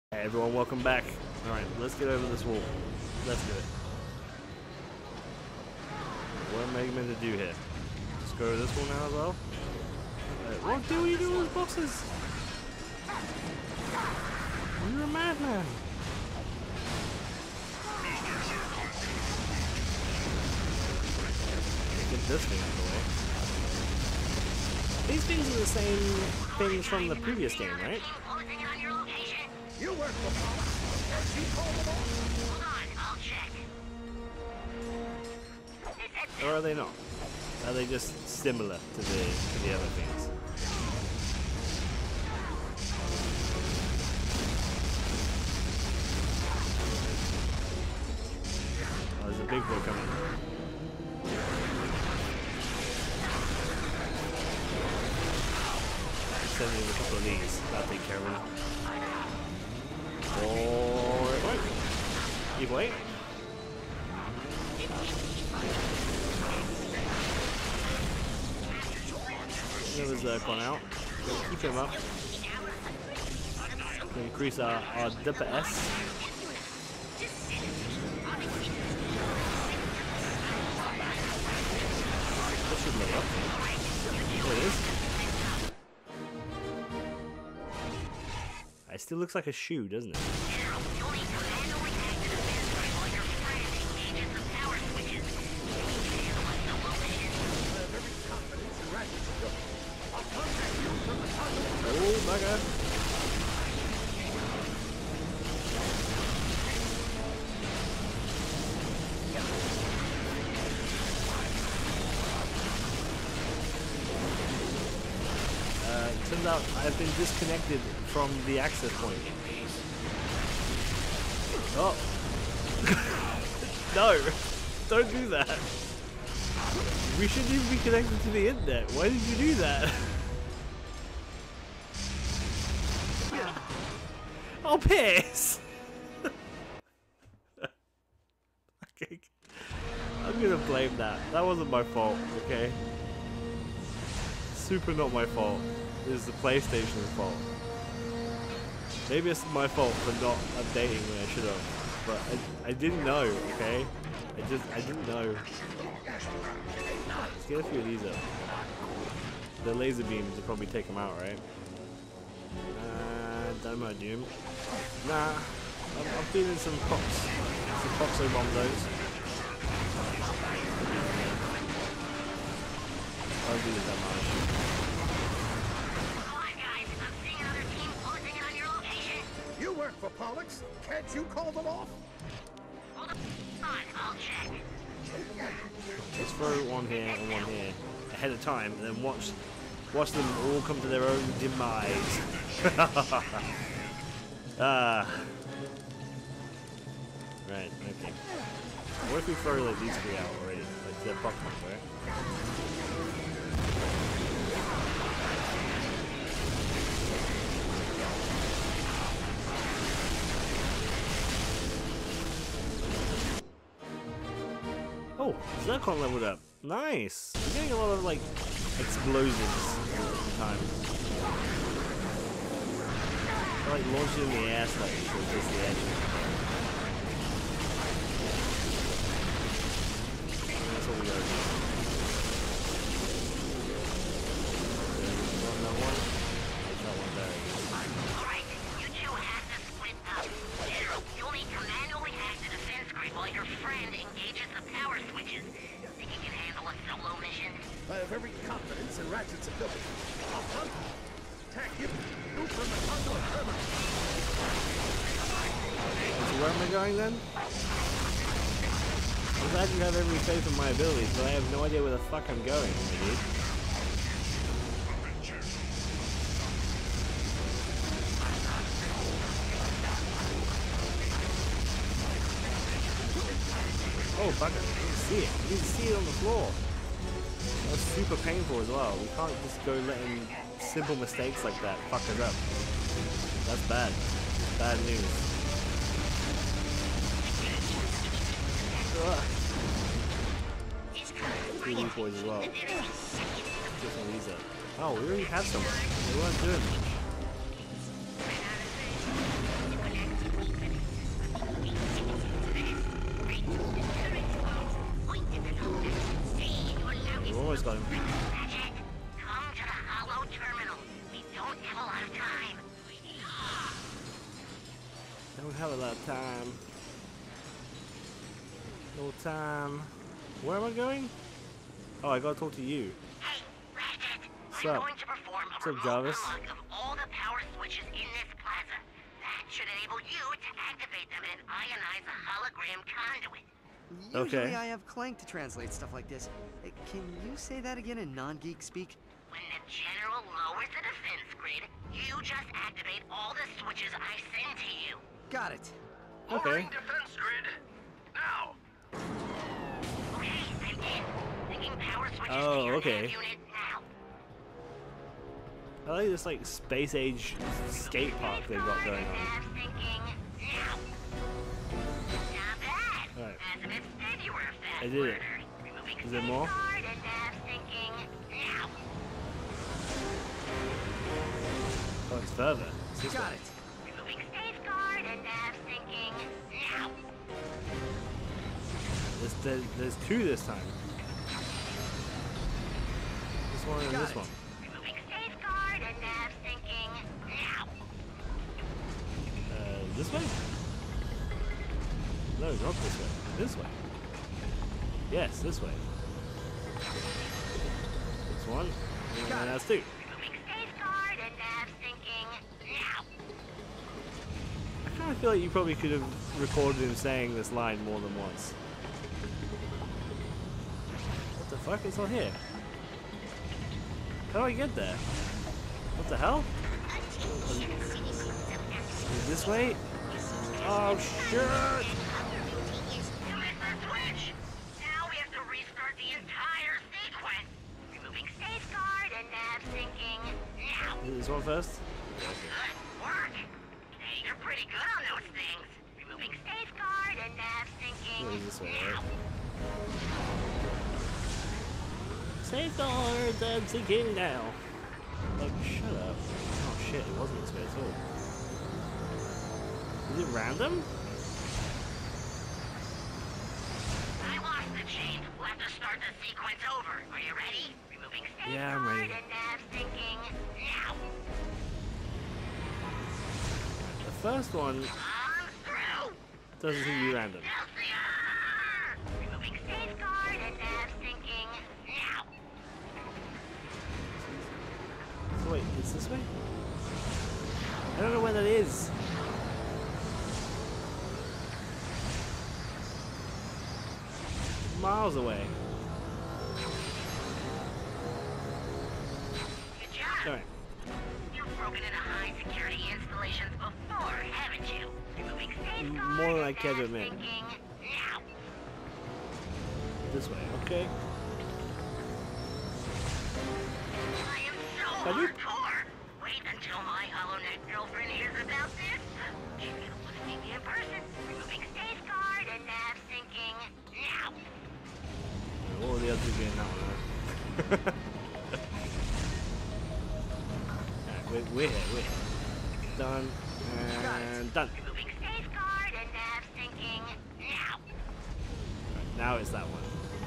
Hey everyone, welcome back. Alright, let's get over this wall. Let's do it. What am I meant to do here? Just go over this wall now as well? What are you doing with those boxes? You're a madman! Get this thing out of the way. These things are the same things from the previous game, right? You work for Paula. You call them all? Hold on, I'll check. Or are they not? Are they just similar to the other things? Oh, there's a big boy coming. Send me a couple of these. I'll take care of them. Or wait. You wait. There's gone out. We'll keep him up. We'll increase our DPS. That should look up. There it is. It still looks like a shoe, doesn't it? Oh, bugger. Turns out I've been disconnected from the access point. Oh. No! Don't do that! We shouldn't even be connected to the internet. Why did you do that? Oh, piss! Okay. I'm gonna blame that. That wasn't my fault, okay? Super not my fault. It was the PlayStation's fault. Maybe it's my fault for not updating when I should have. But I didn't know, okay? I didn't know. Let's get a few of these up. The laser beams will probably take them out, right? Dynamo Doom. Nah, I'm feeling some pops. Some Poxo Bombos. I'll do that much. You work for Pollux. Can't you call them off? Hold on, I'll check. Let's throw one here and one here ahead of time, and then watch them all come to their own demise. Right, okay. What if we throw like these three out already? Like they're Pokemon, right? Oh, Zircon leveled up. Nice! We're getting a lot of like explosions all the time. I like launching in the air slightly so it gets the edge. That's what we got. Another one? There's that one there. Alright, you two have to split up. You'll need to manually hack the defense grid while your friend engages the power switches. Think you can handle a solo mission? I have every confidence in Ratchet's ability. I'll hunt. Attack you. Move from the conduit terminal. So where am I going then? I'm glad you have every faith in my abilities, but I have no idea where the fuck I'm going, dude. Oh, bugger. You can see it. You can see it on the floor. That's super painful as well. We can't just go letting simple mistakes like that fuck us up. That's bad. Bad news. Three of these boys as well. Get some of these up. Oh, we already had some. We weren't doing much. got him. Ratchet, come to the hollow terminal. We don't have a lot of time. Don't have a lot of time. No time. Where am I going? Oh, I gotta talk to you. Hey, Ratchet. What's I'm up? going to perform a What's up, remote Jarvis? unlock of all the power switches in this plaza. That should enable you to activate them and ionize a hologram conduit. Usually Okay. I have Clank to translate stuff like this. Can you say that again in non-geek speak? When the general lowers the defense grid, you just activate all the switches I send to you. Got it. Okay. Lowering defense grid. Now. Okay, I'm in. Linking power switches Oh, to your okay. nav unit now. I like this like space age skate park they've got going on. Nav syncing now. Not bad. Alright. As if it said you were a fast I did it. learner. Removing Is there more? safeguard and nav syncing now. Oh, it's further. It's this Got way. it. Removing safeguard and nav syncing now. There's two this time. This one and Got this it. one. Removing safeguard and nav syncing now. This way? No, not this way. This way. Yes, this way. This one. And that's two. Removing safeguard and nav syncing now. I kind of feel like you probably could have recorded him saying this line more than once. What the fuck? It's not here. How do I get there? What the hell? Is this way? Oh shit! You missed the switch! Now we have to restart the entire sequence. Removing safeguard and nav syncing now. This one first? Good work! Hey, you're pretty good on those things. Removing safeguard and nav syncing What is this way, now. right? Safeguards and sinking now. Like, shut up. Oh shit, it wasn't this way at all. Is it random? I lost the chain. We'll have to start the sequence over. Are you ready? Removing safeguard Yeah, I'm ready. and nav syncing now. The first one I'm through! doesn't seem to be random. Excelsior! Removing safeguard and nav syncing now. So wait, it's this way? I don't know where that is. Miles away. Good job. Alright. You've broken into high security installations before, haven't you? Removing safeguard More than I and care to nav admit. syncing now. This way, okay. I am so Have you- hardcore. Wait until my HoloNet girlfriend hears about this. She's gonna want to meet me in person. Removing safeguard and nav syncing now. What were the other two doing now? Alright, we're here. Done. And done. Removing safeguard and nav syncing now. Right, now it's that one.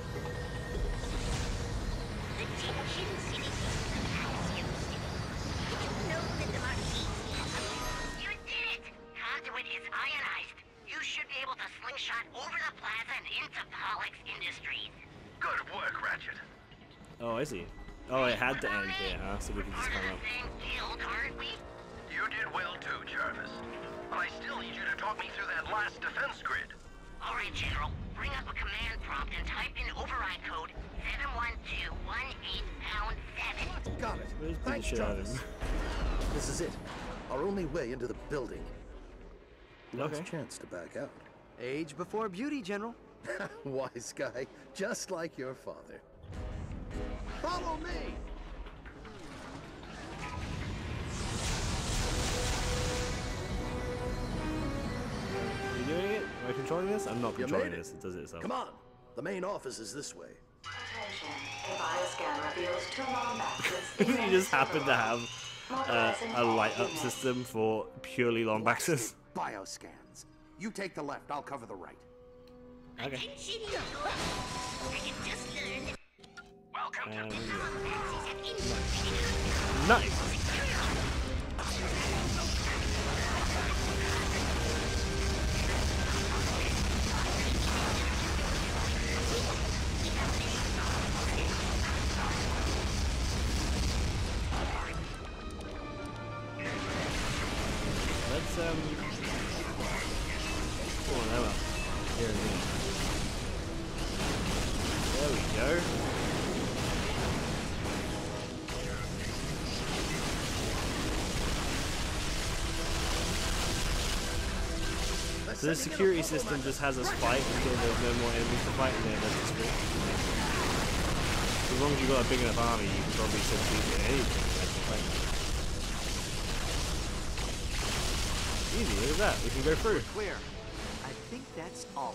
Attention, citizens of Axiom City. Did you know that the Marquis... You did it! Conduit is ionized. You should be able to slingshot over the plaza and into Pollux Industries. Good work, Ratchet. Oh, I see. Oh, it had to end here, huh? So we could just Part come of up. the same guild, aren't we? You did well too, Jarvis. But I still need you to talk me through that last defense grid. All right, General. Bring up a command prompt and type in override code 71218#7. Got it. Where's the Thanks, shit out of Jarvis. him? This is it. Our only way into the building. Last Okay. chance to back out. Age before beauty, General. Wise guy, just like your father. Follow me! Are you doing it? Am I controlling this? I'm not You controlling made it. this. It does it itself. Come on. The main office is this way. Attention. A bioscan reveals 2 lombaxes. You just happen to have a light up system for purely lombaxes. Bioscans. You take the left, I'll cover the right. Okay. Attention, I can just learn. Well Nice. Let's oh, no. Here it is. There we go. So the security system just has us fight until there's no more enemies to fight, and then that's just free. As long as you've got a big enough army, you can probably succeed in anything. Easy, look at that. We can go through. Clear. I think that's all.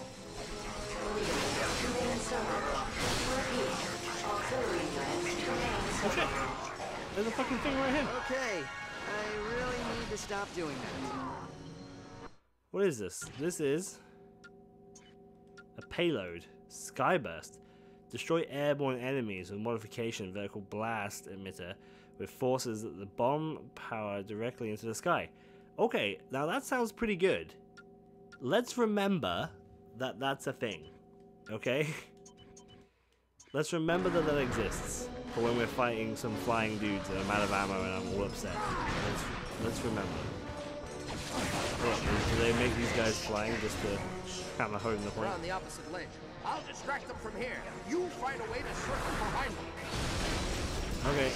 Okay. There's a fucking thing right here. Okay. I really need to stop doing that. What is this? This is a payload. Skyburst. Destroy airborne enemies with modification vertical blast emitter with forces that the bomb power directly into the sky. Okay, now that sounds pretty good. Let's remember that that's a thing. Okay? Let's remember that that exists for when we're fighting some flying dudes and I'm out of ammo and I'm all upset. Let's remember. What, do they make these guys flying just to kind of hone the point? We're on the opposite ledge. I'll distract them from here. You find a way to circle behind them. Okay.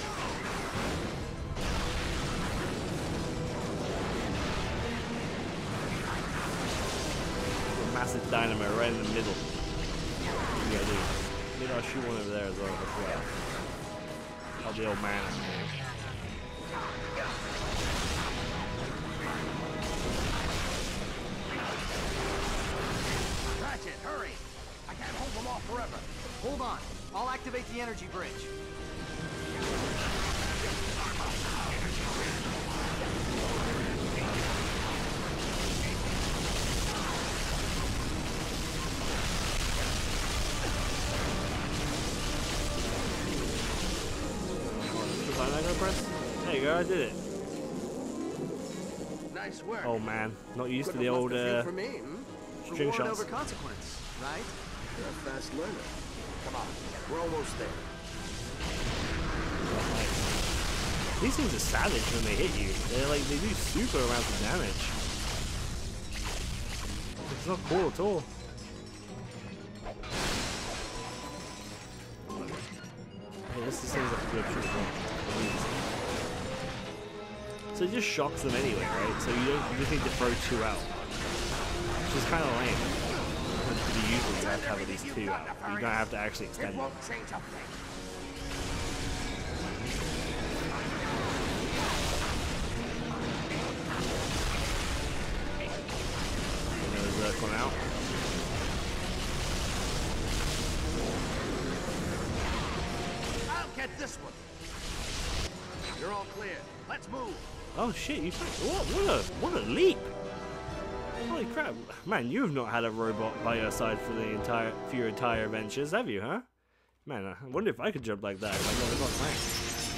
Massive dynamo right in the middle. What do you gotta do? Maybe I'll shoot one over there as well. Oh, the old man. Ratchet, hurry! I can't hold them off forever. Hold on. I'll activate the energy bridge. There you go, I did it. Nice work. Oh man, not used to Couldn't the have old left a few for me, string Reward shots. over consequence, right? You're a fast learner. Come on, we're almost there. These things are savage when they hit you. They're like, they do super amounts of damage. It's not cool at all. Hey, this seems like a good shot. So it just shocks them anyway, right? So you just need to throw two out. Which is kind of lame. But to be useful, you have to have at least two out. You don't have to actually extend It it. won't change a thing. Another Zerk one out. I'll get this one. You're all clear. Let's move. Oh shit! You what a leap! Holy crap, man! You've not had a robot by your side for your entire adventures, have you? Huh? Man, I wonder if I could jump like that. If I never got thanks.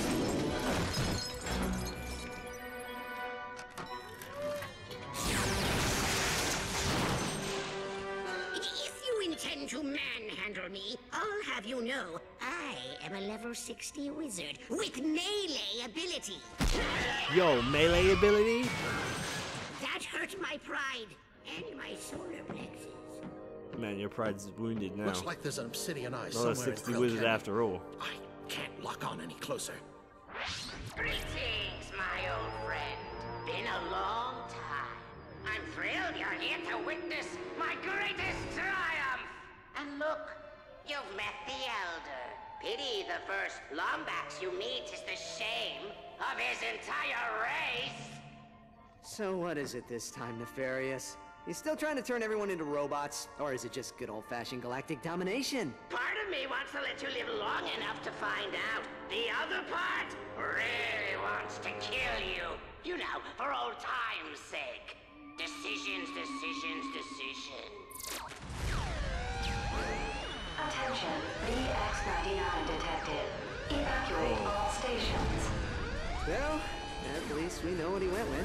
If you intend to manhandle me, I'll have you know I am a level 60 wizard with melee ability. Yo, melee ability? That hurt my pride and my solar plexus. Man, your pride's wounded now. Looks like there's an obsidian eye Not a somewhere 60 in Krill wizard Canyon. after all. I can't lock on any closer. Greetings, my old friend. Been a long time. I'm thrilled you're here to witness my greatest triumph. And look, you've met the Elder. Pity the first Lombax you meet is the shame of his entire race. So what is it this time, Nefarious? You still trying to turn everyone into robots? Or is it just good old-fashioned galactic domination? Part of me wants to let you live long enough to find out. The other part really wants to kill you. You know, for old time's sake. Decisions, decisions, decisions. Attention, VX9 lv60 detected. Evacuate all stations. Well, at least we know what he went with.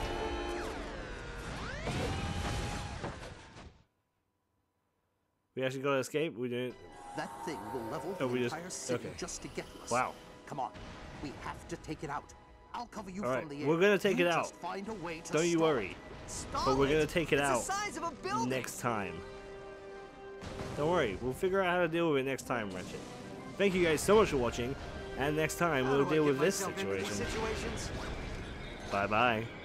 We actually got to escape? We didn't. That thing will level Oh, the we just- entire city okay. just to get us. Wow. Come on. We have to take it out. I'll cover you All right, from the air. we're gonna take You it just out. Find a way to Don't you stall worry. it. But we're gonna take it It's out the size of a building. next time. Don't worry, we'll figure out how to deal with it next time, Ratchet. Thank you guys so much for watching, and next time How we'll do I deal get with this myself into these situation. situations? Bye bye.